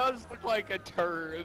does look like a turd.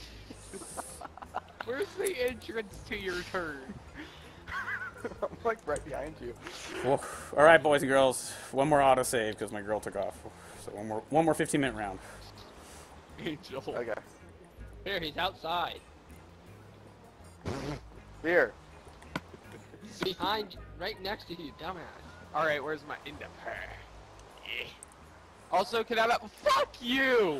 Where's the entrance to your turd? I'm like right behind you. Well, all right, boys and girls. One more autosave because my girl took off. So one more 15-minute round. Angel. Okay. Here, he's outside. Here. Behind, right next to you, dumbass. Alright, where's my independent? Yeah. Also, can I fuck you!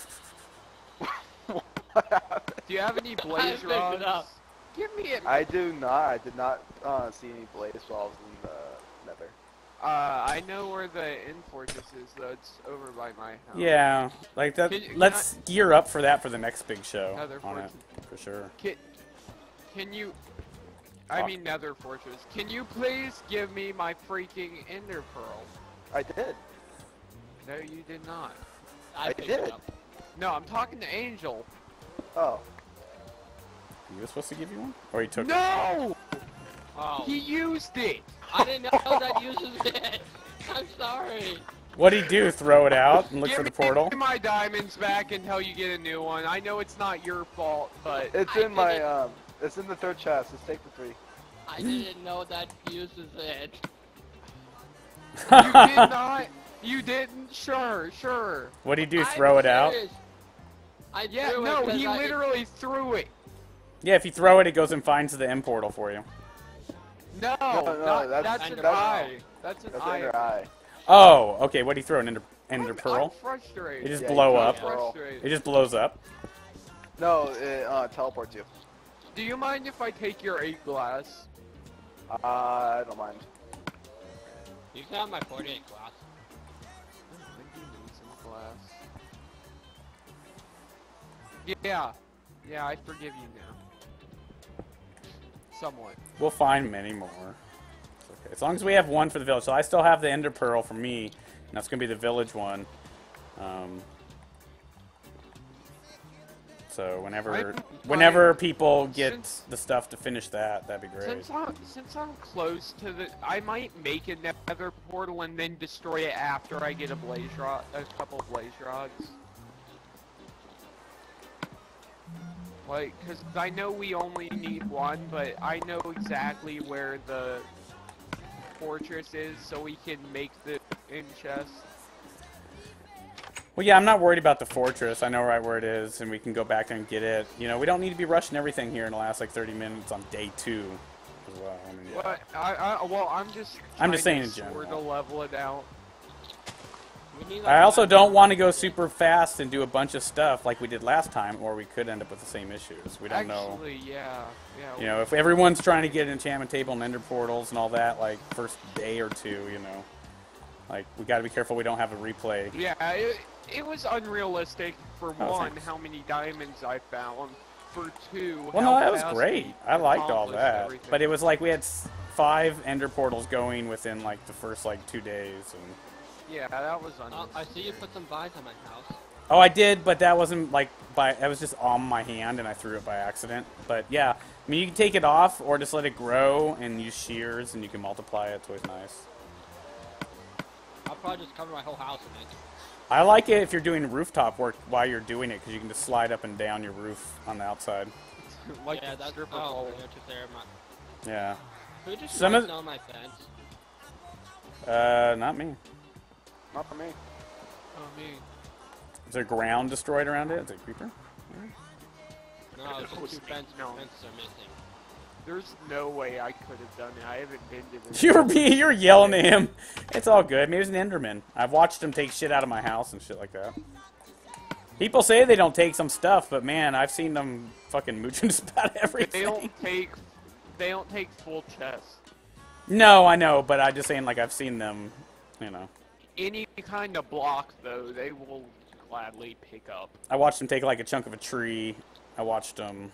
Do you have any blaze picked it rods? up. Give me it. I do not. I did not see any blaze while I was in the nether. I know where the end fortress is, though. It's over by my house. Yeah, like that. Let's gear up for that for the next big show Nether on it, fortress. for sure. Can you... I mean nether fortress. Can you please give me my freaking ender pearl? I did. No, you did not. I picked did. it up. No, I'm talking to Angel. Oh. You were supposed to give you one, or he took it? No! Oh. He used it! I didn't know that uses it. I'm sorry. What'd he do? Throw it out and look Give for the portal? me my diamonds back until you get a new one. I know it's not your fault, but... It's in my, it's in the third chest. Let's take the 3. I didn't know that uses it. You did not? You didn't? Sure. What'd he do? I'm Throw it out? serious. I Yeah, threw no, it 'cause he literally threw it. Yeah, if you throw it, it goes and finds the end portal for you. No, No, that's an Ender eye. That's an That's eye. under eye. Oh, okay. What'd he throw? An ender I'm pearl? frustrated. It just Yeah, blow you up. can't pearl. Frustrated. It just blows up. No, it teleports you. Do you mind if I take your 8 glass? I don't mind. You can have my 48 glass. I do need some glass. Yeah, I forgive you now. Somewhat. We'll find many more. It's okay. As long as we have one for the village. So I still have the ender pearl for me, and that's gonna be the village one. So whenever people get the stuff to finish that, that'd be great. Since I'm close to the, I might make a nether portal and then destroy it after I get a couple of blaze rods. Like, cause I know we only need one, but I know exactly where the fortress is, so we can make the end chest. Well, yeah, I'm not worried about the fortress. I know right where it is, and we can go back and get it. You know, we don't need to be rushing everything here in the last, like, 30 minutes on day 2 as well. I mean, yeah. Well, I'm just saying in sort general. of level it out. We need, like, I also don't want to go super fast and do a bunch of stuff like we did last time, or we could end up with the same issues. We don't know. Actually, yeah. You know, if everyone's trying to get an enchantment table and ender portals and all that, like, first day or 2, you know. Like, we gotta be careful we don't have a replay. Yeah, it was unrealistic for one, thanks. how many diamonds I found. For 2, Well, how no, that was fast great. we I liked all accomplished that. everything. But it was like we had 5 ender portals going within, like, the first, like, 2 days. And Yeah, that was I unrealistic. see you put some vines on my house. oh, I did, but that wasn't, like, that was just on my hand, and I threw it by accident. But, yeah, I mean, you can take it off or just let it grow and use shears, and you can multiply it. It's always nice. I'll probably just cover my whole house in it. I like it if you're doing rooftop work while you're doing it, because you can just slide up and down your roof on the outside. Like yeah, the that's stripper oh, pole. they're just there. My, Yeah. who just Some runs of- down my fence? Not me. Not for me. Oh, me. Is there ground destroyed around it? Is it a creeper? No, it's Oh, just 2 fences no. are missing. There's no way I could have done it. I haven't been to this. You're yelling at him. It's all good. Maybe it's an Enderman. I've watched him take shit out of my house and shit like that. People say they don't take some stuff, but man, I've seen them fucking mooching just about everything. They don't take full chests. No, I know, but I'm just saying, like, I've seen them, you know. Any kind of block, though, they will gladly pick up. I watched them take, like, a chunk of a tree. I watched them...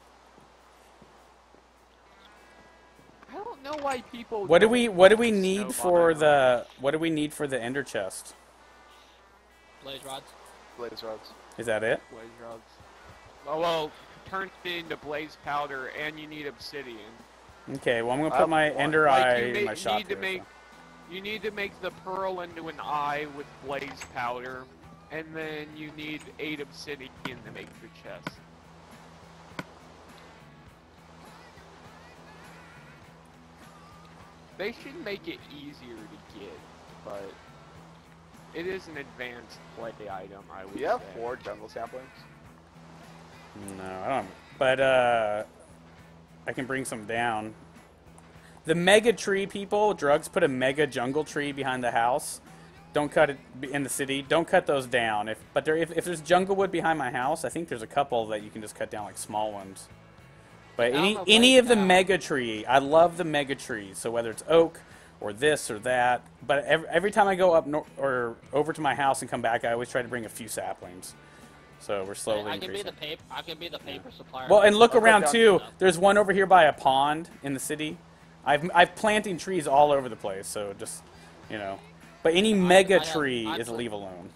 I don't know why people. What do don't we put need snow for behind the what do we need for the ender chest? Blaze rods. Blaze rods. Is that it? blaze rods? Oh, well, turn it into blaze powder, and you need obsidian. Okay, well I'm gonna put my ender Like, eye you in my shop need to here, make. so. You need to make the pearl into an eye with blaze powder. and then you need 8 obsidian to make your chest. They should make it easier to get, but it is an advanced play item, I would Do you have say. 4 jungle saplings? No, I don't. But I can bring some down. The mega tree people, drugs put a mega jungle tree behind the house. Don't cut it in the city. Don't cut those down. If there's jungle wood behind my house, I think there's a couple that you can just cut down, like small ones. But any of the mega tree, I love the mega trees. So whether it's oak or this or that, but every time I go up or over to my house and come back, I always try to bring a few saplings. So we're slowly increasing. I can be the paper supplier. Well, and look I'll cut around down too. stuff. There's one over here by a pond in the city. I've planting trees all over the place, so just, you know. But any mega tree is leave alone.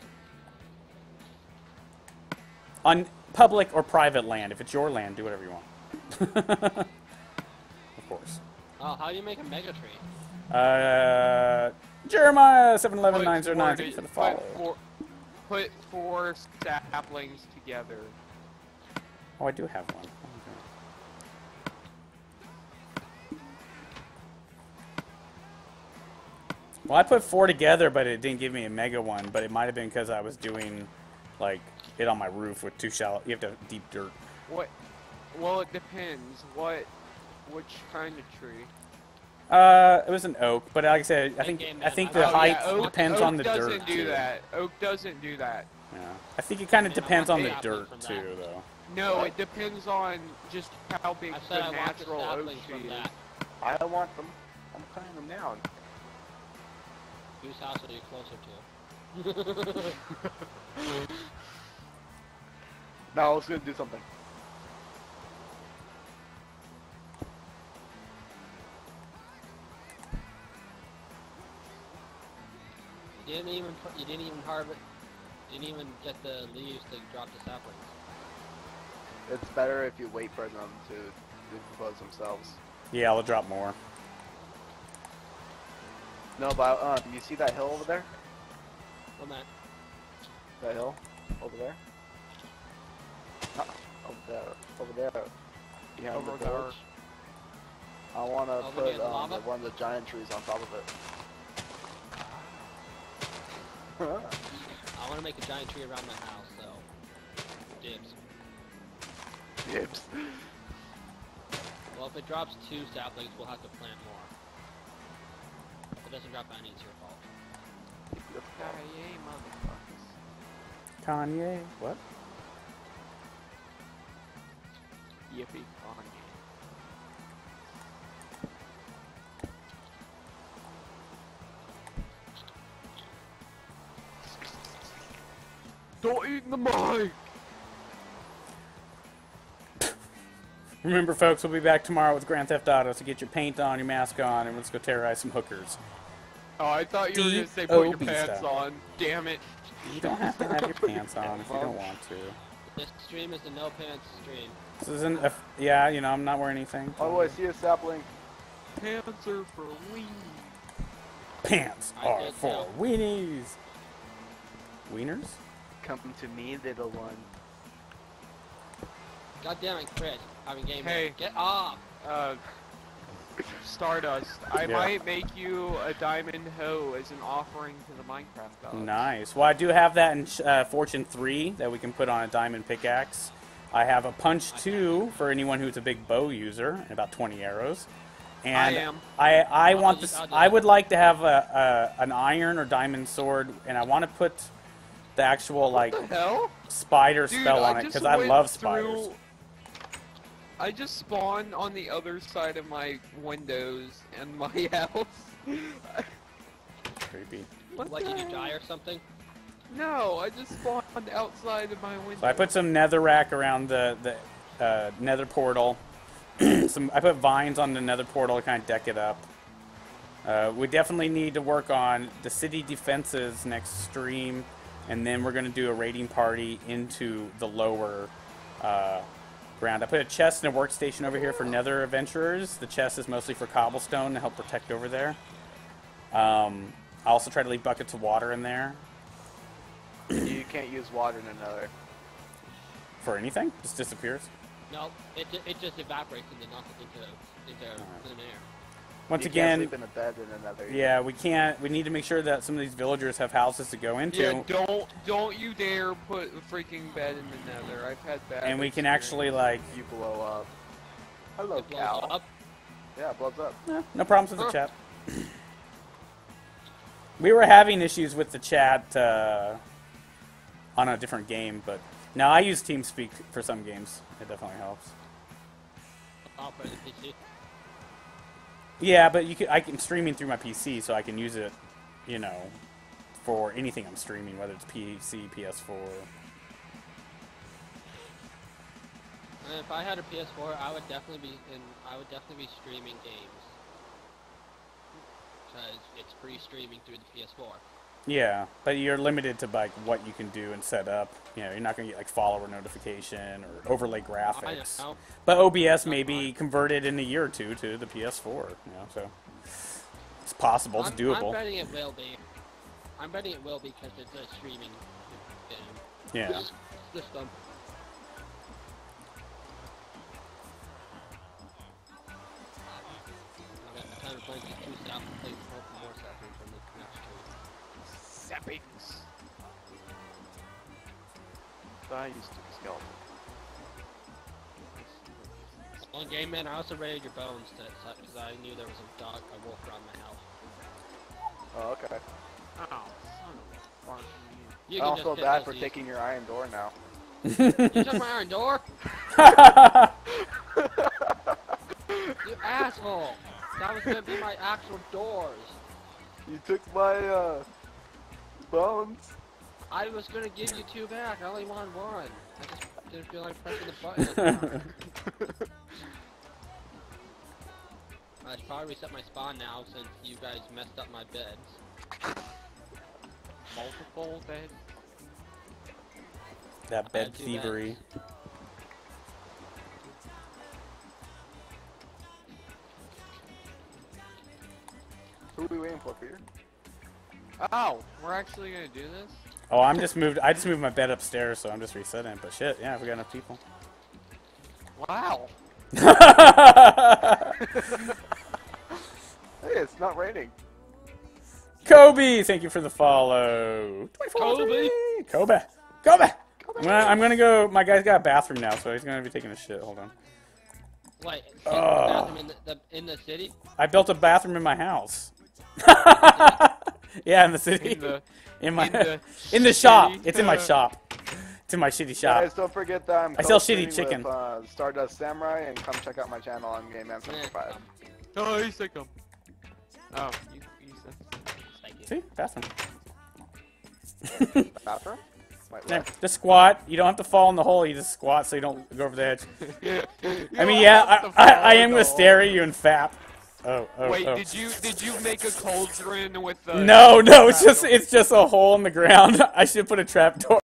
On public or private land. If it's your land, do whatever you want. Of course. Oh, how do you make a mega tree? Jeremiah 711-909, thank you for the follow. Put 4 saplings together. Oh, I do have one. Well, I put 4 together, but it didn't give me a mega one. But it might have been because I was doing, like, it on my roof with too shallow. You have to have deep dirt. What? Well, it depends. Which kind of tree? It was an oak, but like I said, I think the Oh, height yeah, depends on the dirt Oak doesn't do too. that. Oak doesn't do that. Yeah, I think it kind of I mean, depends I on want the the dirt sapling too, from that. though. No, it depends on just how big I the said I want the natural oak saplings tree from is. that. I want them. I'm cutting them down. Whose house are you closer to? No, I was gonna do something. You didn't even harvest. Didn't even get the leaves to drop the saplings. It's better if you wait for them to decompose themselves. Yeah, I'll drop more. No, but you see that hill over there? Oh man. That hill over there? Over there. Over there. Behind Over the there. village. I want to Over put near the lava? one of the giant trees on top of it. I want to make a giant tree around my house, so dibs. Dibs. Well, if it drops 2 saplings, we'll have to plant more. If it doesn't drop any, it's your fault. Yay, motherfuckers. Kanye, what? Yippee, Kanye. Don't eat the mic! Remember, folks, we'll be back tomorrow with Grand Theft Auto, so get your paint on, your mask on, and let's go terrorize some hookers. Oh, I thought you were gonna say put your D.O.B. pants style. on. Damn it. You don't have to have your pants on if you don't want to. This stream is the no pants stream. This isn't a... Yeah, you know, I'm not wearing anything. Oh, I see a sapling. Pants are for weed. Pants I are did for tell. weenies. Wieners? Come to me, little one. God damn it, Chris. Having game. Hey. Get off! Stardust, I Yeah. might make you a diamond hoe as an offering to the Minecraft gods. Nice. Well, I do have that in Fortune 3 that we can put on a diamond pickaxe. I have a Punch 2 for anyone who's a big bow user, and about 20 arrows. And I am. I want do- this. I'll do I that. would like to have an iron or diamond sword, and I want to put the actual like What the hell? spider Dude, spell on it just because I went love spiders. through- I just spawned on the other side of my windows and my house. Creepy. What What, the did you hell? die or something? No, I just spawned outside of my window. So I put some netherrack around the nether portal. I put vines on the nether portal to kind of deck it up. We definitely need to work on the city defenses next stream, and then we're going to do a raiding party into the lower ground. I put a chest and a workstation over here for nether adventurers. The chest is mostly for cobblestone to help protect over there. I also try to leave buckets of water in there. You can't use water in another. For anything? Just disappears? No, it just evaporates into nothing, into thin air. Once You again, can't sleep in a bed in another. yeah, we can't. We need to make sure that some of these villagers have houses to go into. Yeah, don't you dare put a freaking bed in the Nether. I've had bad. And we can actually, like... You blow up. Hello, It blows cow. up. Yeah, it blows up. No problems with the chat. We were having issues with the chat on a different game, but now I use TeamSpeak for some games. It definitely helps. Oh, for the PC. Yeah, but I'm streaming through my PC, so I can use it, you know, for anything I'm streaming, whether it's PC, PS4. If I had a PS4, I would definitely be streaming games. Because it's free streaming through the PS4. Yeah, but you're limited to like what you can do and set up. You know, you're not gonna get like follower notification or overlay graphics. I know. But OBS may be converted in a year or two to the PS4. You know, so it's possible. It's doable. I'm betting it will be. I'm betting it will be because it's a streaming game. Yeah. System. I got time to play these 2 south and play more south from the next Sappings. I used to skeleton. One game, man, I also raided your bones because I knew there was a wolf around my house. Oh, okay. Oh, son of a fucking You I can don't just feel hit bad those for easy. taking your iron door now. You took my iron door? You asshole! That was gonna be my actual doors. You took my bones. I was gonna give you 2 back. I only wanted 1. I just didn't feel like pressing the button. I should probably reset my spawn now since you guys messed up my beds. multiple bed. That bed do thievery. Who are we waiting for, Peter? Oh, we're actually gonna do this? Oh, I just moved my bed upstairs, so I'm just resetting it. But shit, yeah, we got enough people. Wow. Hey, it's not raining. Kobe, thank you for the follow. 24 Kobe. Kobe. I'm gonna go. My guy's got a bathroom now, so he's gonna be taking a shit. Hold on. Wait, the bathroom in the city? I built a bathroom in my house. Yeah, in the city. In the shop. city. It's in my shop. It's in my shitty shop. Guys, don't forget that I'm I sell co-streaming shitty chicken. with, Stardust Samurai, and come check out my channel on GameMan75. Oh, he's sick of. Oh, you said. Thank you. See, bathroom. Bathroom? Wait, Yeah, what? just squat. You don't have to fall in the hole. You just squat so you don't go over the edge. You I mean, don't yeah, have to I fall am in gonna the stare at you and fap. Oh. Wait, oh. did you make a cauldron with the? No, it's just a hole in the ground. I should put a trap door.